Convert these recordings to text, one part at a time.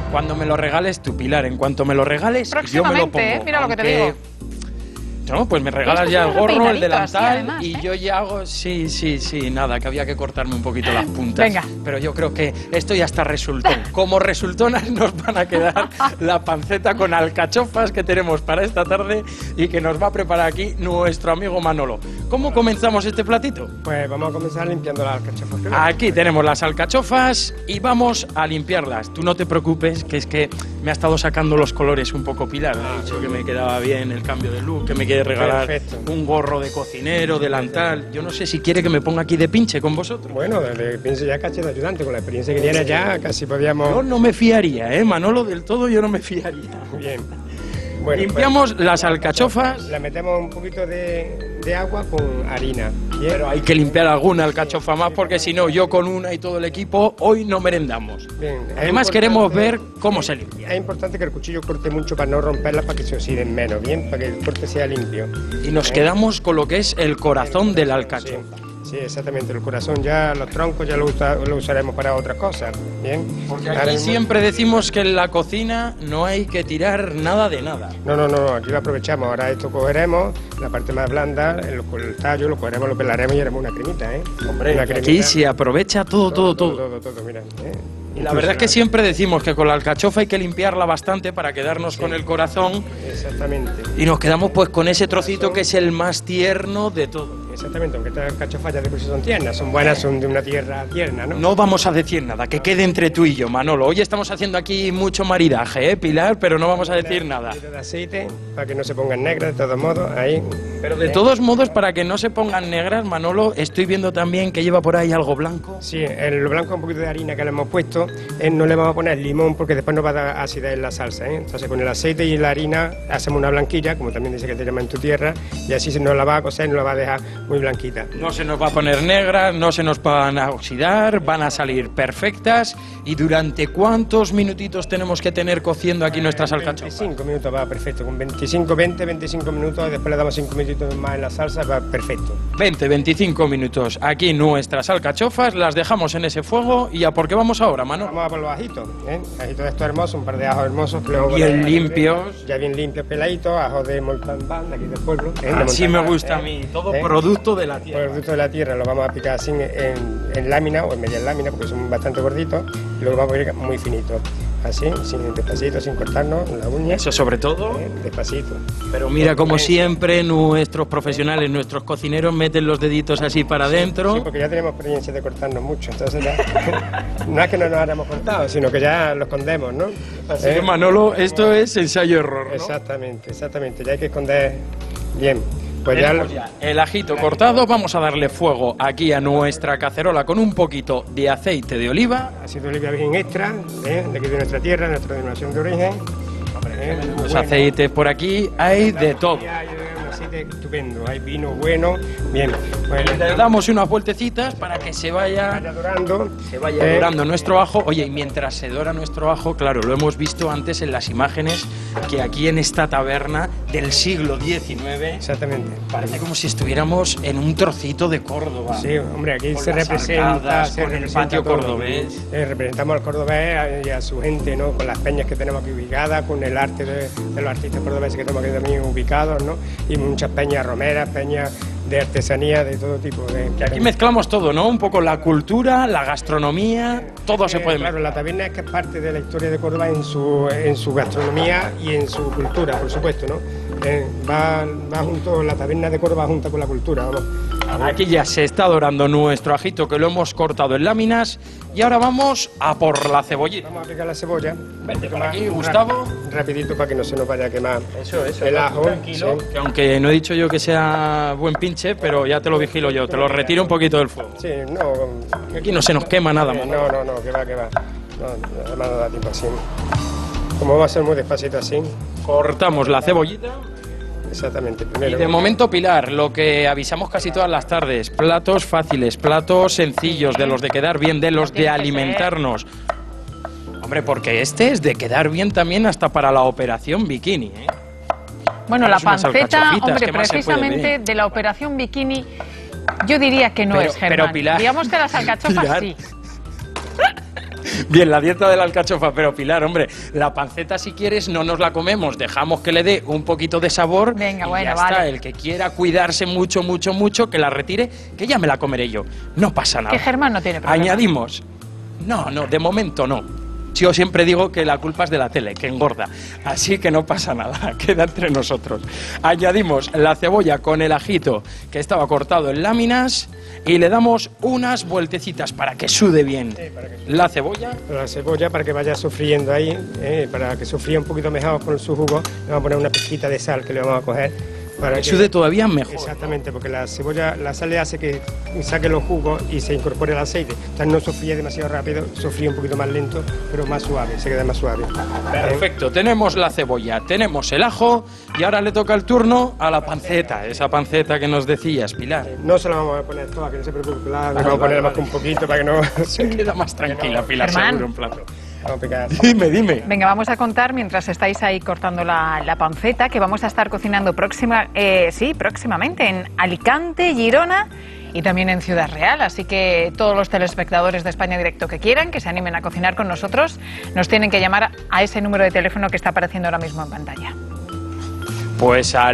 Cuando me lo regales tú, Pilar, en cuanto me lo regales, yo me lo pongo. Mira lo que te digo. No, pues me regalas ya el gorro, el delantal así, además, y yo ya hago... Sí, nada, que había que cortarme un poquito las puntas. Venga. Pero yo creo que esto ya está resultón. Como resultonas nos van a quedar la panceta con alcachofas que tenemos para esta tarde y que nos va a preparar aquí nuestro amigo Manolo. ¿Cómo comenzamos este platito? Pues vamos a comenzar limpiando las alcachofas. Aquí tenemos las alcachofas y vamos a limpiarlas. Tú no te preocupes, que es que me ha estado sacando los colores un poco Pilar. Me ha dicho que me quedaba bien el cambio de look, que me quiere regalar un gorro de cocinero, delantal. Yo no sé si quiere que me ponga aquí de pinche con vosotros. Bueno, de pinche ya caché de ayudante, con la experiencia que tiene ya casi podíamos... Yo no me fiaría, Manolo, del todo yo no me fiaría. Bien. Bueno, limpiamos pues, las alcachofas. Le metemos un poquito de agua con harina. ¿Bien? Pero hay que limpiar alguna alcachofa más porque si no, yo con una y todo el equipo, hoy no merendamos. Bien, además queremos ver cómo se limpia. Es importante que el cuchillo corte mucho para no romperlas, para que se oxiden menos, bien, para que el corte sea limpio. Y nos quedamos con lo que es el corazón del alcachofa. Sí, exactamente, el corazón ya, los troncos ya lo usaremos para otras cosas, ¿bien? Porque aquí siempre decimos que en la cocina no hay que tirar nada de nada. No, aquí lo aprovechamos, ahora esto cogeremos, la parte más blanda, el tallo, lo cogeremos, lo pelaremos y haremos una cremita, Hombre, una cremita. Aquí se aprovecha todo. Todo, mira, Y la verdad es que siempre decimos que con la alcachofa hay que limpiarla bastante para quedarnos con el corazón. Exactamente. Y nos quedamos pues con ese trocito que es el más tierno de todo. Exactamente, aunque estas alcachofas ya de por sí son tiernas, son buenas, son de una tierra tierna, ¿no? No vamos a decir nada, que quede entre tú y yo, Manolo. Hoy estamos haciendo aquí mucho maridaje, Pilar, pero no vamos a decir nada. De aceite, para que no se pongan negras, de todos modos, ahí. Pero de todos modos, para que no se pongan negras, Manolo, estoy viendo también que lleva por ahí algo blanco. Sí, el blanco es un poquito de harina que le hemos puesto, no le vamos a poner limón porque después nos va a dar acidez en la salsa, Entonces con el aceite y la harina hacemos una blanquilla, como también dice que te llama en tu tierra, y así se nos la va a cocer y nos la va a dejar muy blanquita. No se nos va a poner negras, no se nos van a oxidar, van a salir perfectas. ¿Y durante cuántos minutitos tenemos que tener cociendo aquí nuestras alcachofas? 25 minutos va perfecto, con 25 minutos, después le damos 5 minutitos más en la salsa, va perfecto. 25 minutos. Aquí nuestras alcachofas, las dejamos en ese fuego. ¿Y a por qué vamos ahora, Mano? Vamos a por los ajitos, Ajitos de estos hermosos, un par de ajos hermosos. Bien limpios. Ya bien limpios, peladitos, ajos de Montalbán, de aquí del pueblo. Así me gusta a mí, todo producto de la tierra. Producto de la tierra, lo vamos a picar así en lámina o en media lámina, porque son bastante gorditos, y luego vamos a picar muy finito. Así, despacito, sin cortarnos la uña. Eso sobre todo. Despacito. Pero mira, como siempre, nuestros profesionales, nuestros cocineros meten los deditos así para adentro. Sí, porque ya tenemos experiencia de cortarnos mucho, entonces ya no es que no nos hayamos cortado, sino que ya lo escondemos, ¿no? Así que Manolo, esto es ensayo-error, ¿no? Exactamente, ya hay que esconder bien. Pues ya el ajito cortado, vamos a darle fuego aquí a nuestra cacerola con un poquito de aceite de oliva. Aceite de oliva bien extra, de aquí de nuestra tierra, nuestra denominación de origen. Los aceites por aquí, hay de todo. Hay un aceite estupendo, hay vino bueno, bien. Pues le damos unas vueltecitas para que se vaya dorando nuestro ajo. Oye, y mientras se dora nuestro ajo, claro, lo hemos visto antes en las imágenes, que aquí en esta taberna del siglo XIX, exactamente, parece como si estuviéramos en un trocito de Córdoba. Sí, hombre, aquí se representa, con el patio cordobés. Representamos al cordobés y a su gente, ¿no? Con las peñas que tenemos aquí ubicadas, con el arte de los artistas cordobeses que tenemos aquí también ubicados, ¿no? Y muchas peñas romeras, peñas de artesanía de todo tipo. Y aquí mezclamos todo, ¿no? Un poco la cultura, la gastronomía, todo se puede mezclar. Claro, la taberna es que es parte de la historia de Córdoba en su gastronomía y en su cultura, por supuesto, ¿no? Va junto, la taberna de Córdoba junta con la cultura, vamos. Aquí ya se está dorando nuestro ajito, que lo hemos cortado en láminas, y ahora vamos a por la cebollita. Vamos a picar la cebolla. Vente por aquí, Gustavo. Rapidito para que no se nos vaya a quemar eso, el ajo. Tranquilo, que aunque no he dicho yo que sea buen pinche, pero ya te lo vigilo yo, te lo retiro un poquito del fuego. Sí, no. Aquí no se nos quema nada más. No, que va. No, además no da tiempo así. Como va a ser muy despacito así. Cortamos la cebollita. Exactamente, primero. Y de momento, Pilar, lo que avisamos casi todas las tardes, platos fáciles, platos sencillos, de los de quedar bien, de los de alimentarnos. Hombre, porque este es de quedar bien también hasta para la operación bikini, ¿eh? Bueno, la panceta, hombre, precisamente de la operación bikini, yo diría que no es, Germán. Pero Pilar, digamos que las alcachofas Pilar, sí. Bien, la dieta de la alcachofa, pero Pilar, hombre, la panceta si quieres no nos la comemos, dejamos que le dé un poquito de sabor. Venga, y bueno, ya vale. está. El que quiera cuidarse mucho, que la retire, que ya me la comeré yo. No pasa nada. Que Germán no tiene problema. Añadimos. No, de momento no. Yo siempre digo que la culpa es de la tele, que engorda. Así que no pasa nada, queda entre nosotros. Añadimos la cebolla con el ajito que estaba cortado en láminas y le damos unas vueltecitas para que sude bien. Sí, para que... La cebolla. La cebolla para que vaya sofriendo ahí, para que sofría un poquito mejor con su jugo. Le vamos a poner una pizquita de sal que le vamos a coger. Para que sude todavía mejor. Exactamente, porque la cebolla, la sal le hace que saque los jugos y se incorpore el aceite. Entonces no sofríe demasiado rápido, sofríe un poquito más lento, pero más suave, se queda más suave. Perfecto, tenemos la cebolla, tenemos el ajo y ahora le toca el turno a la panceta, esa panceta que nos decías, Pilar. No se la vamos a poner toda, que no se preocupe, la vamos a poner más que un poquito para que no... Se queda más tranquila, Pilar, Germán. seguro, en plato. Vamos a picar. Dime. Venga, vamos a contar, mientras estáis ahí cortando la panceta, que vamos a estar cocinando próximamente en Alicante, Girona y también en Ciudad Real. Así que todos los telespectadores de España Directo que quieran, que se animen a cocinar con nosotros, nos tienen que llamar a ese número de teléfono que está apareciendo ahora mismo en pantalla. Pues al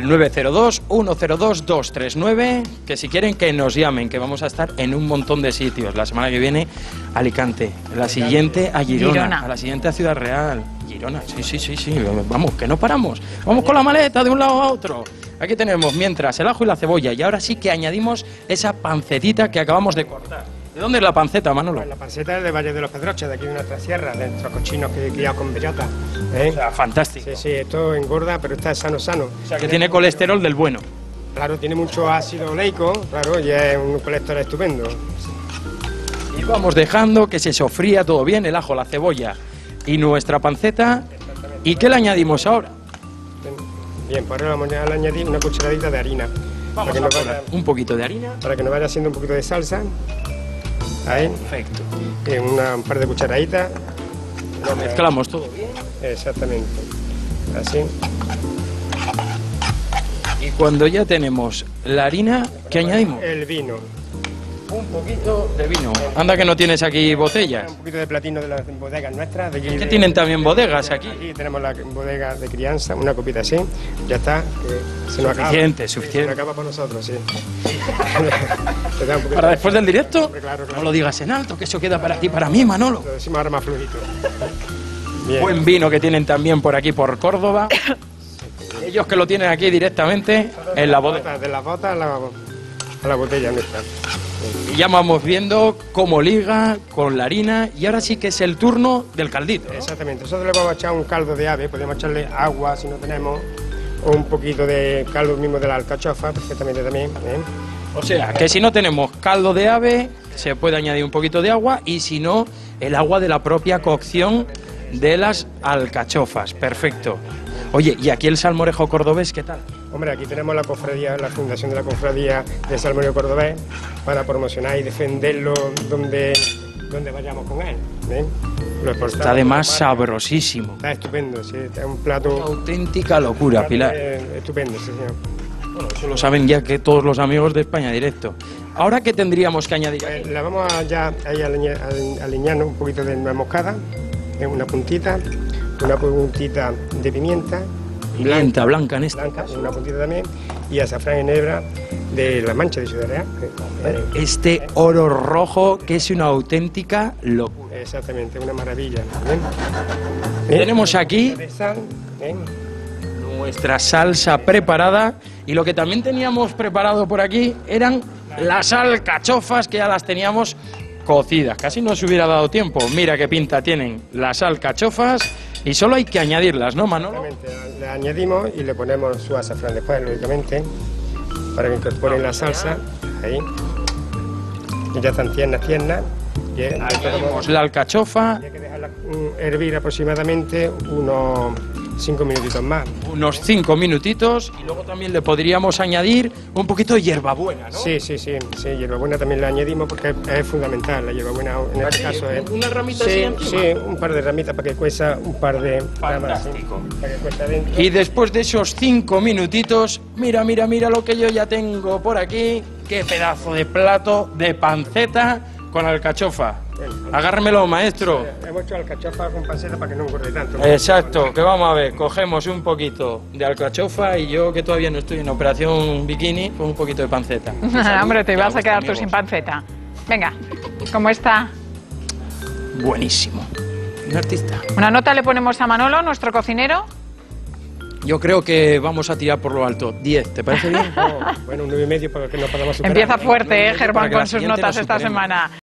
902-102-239, que si quieren que nos llamen, que vamos a estar en un montón de sitios. La semana que viene, Alicante. La siguiente a Girona. A la siguiente a Ciudad Real. Girona, sí. Vamos, que no paramos. Vamos con la maleta de un lado a otro. Aquí tenemos, mientras, el ajo y la cebolla. Y ahora sí que añadimos esa pancetita que acabamos de cortar. ¿De dónde es la panceta, Manolo? Pues la panceta es de Valle de los Pedroches, de aquí de nuestra sierra, de nuestros cochinos que criados con bellota. O sea, fantástico. Sí, esto engorda, pero está sano. O sea, que tiene colesterol del bueno. Claro, tiene mucho ácido oleico, claro, y es un colesterol estupendo. Y vamos dejando que se sofría todo bien, el ajo, la cebolla y nuestra panceta. ¿Y qué le añadimos ahora? Bien, pues ahora vamos a añadir una cucharadita de harina. Vamos a poner un poquito de harina. Para que nos vaya haciendo un poquito de salsa. Ahí. Perfecto. Un par de cucharaditas. Lo mezclamos todo bien. Exactamente. Así. Y cuando ya tenemos la harina, ¿qué añadimos? El vino. Un poquito de vino. Anda que no tienes aquí botellas. Un poquito de platino de las bodegas nuestras. De aquí, ¿Qué tienen también bodegas aquí? Aquí tenemos la bodega de crianza, una copita así. Ya está. Se nos acaba. Suficiente. Se nos acaba por nosotros, sí. ¿Para después del directo? Claro. No lo digas en alto, que eso queda para ti, para mí, Manolo. Lo decimos ahora más flojito. Buen vino que tienen también por aquí, por Córdoba. Ellos que lo tienen aquí directamente en la bodega. De las botas a la botella nuestra. Y ya vamos viendo cómo liga con la harina y ahora sí que es el turno del caldito, ¿no? Exactamente, nosotros le vamos a echar un caldo de ave, podemos echarle agua si no tenemos, o un poquito de caldo mismo de la alcachofa, perfectamente también. O sea, que si no tenemos caldo de ave, se puede añadir un poquito de agua y si no, el agua de la propia cocción de las alcachofas. Perfecto. Oye, ¿y aquí el salmorejo cordobés qué tal? Hombre, aquí tenemos la cofradía, la fundación de la cofradía de salmorejo cordobés para promocionar y defenderlo donde vayamos con él. Está además sabrosísimo. Está estupendo, sí, es un plato... Una auténtica locura, Pilar. Estupendo, sí, señor. Bueno, eso lo saben ya que todos los amigos de España Directo. ¿Ahora qué tendríamos que añadir? La vamos a ya ahí alinear un poquito de nuez moscada, una puntita de pimienta. Pimienta blanca en esta. Blanca, una puntita también, y azafrán en hebra de La Mancha de Ciudad Real. Este oro rojo que es una auténtica locura. Exactamente, una maravilla. Tenemos aquí nuestra salsa preparada y lo que también teníamos preparado por aquí eran las alcachofas que ya las teníamos cocidas. Casi no se hubiera dado tiempo. Mira qué pinta tienen las alcachofas y solo hay que añadirlas, ¿no, Manolo? Exactamente, le añadimos y le ponemos su azafrán después, lógicamente, para que incorporen la salsa. Ahí. Y ya están tiernas. Y añadimos la alcachofa. Hay que dejarla hervir aproximadamente unos 5 minutitos más. Unos 5 minutitos y luego también le podríamos añadir un poquito de hierbabuena, ¿no? Sí, hierbabuena también la añadimos porque es fundamental, la hierbabuena en este caso es... ¿Una ramita sí, así encima? Sí, un par de ramitas para que cueza un par de... Fantástico. Para que cueza dentro. Y después de esos 5 minutitos, mira lo que yo ya tengo por aquí, qué pedazo de plato de panceta con alcachofa. Bueno, Agárremelo, maestro. Hemos hecho alcachofa con panceta para que no engorde tanto. Exacto, que vamos a ver, cogemos un poquito de alcachofa y yo que todavía no estoy en operación bikini, con un poquito de panceta. Hombre, te vas a quedar tú sin panceta. Venga, ¿cómo está? Buenísimo. Un artista. Una nota le ponemos a Manolo, nuestro cocinero. Yo creo que vamos a tirar por lo alto. 10, ¿te parece bien? Bueno, un 9,5 para que no podamos superar. Empieza fuerte, Germán, para que la con sus siguiente notas lo esta superemos. semana.